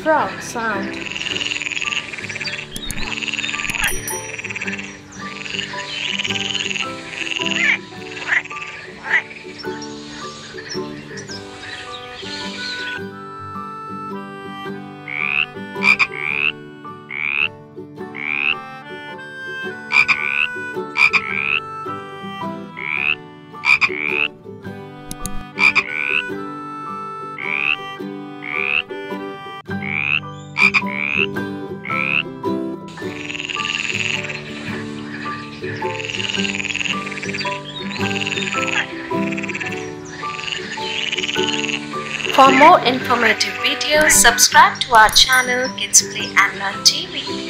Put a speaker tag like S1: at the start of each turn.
S1: frog sound. For more informative videos, subscribe to our channel Kids Play and Learn TV.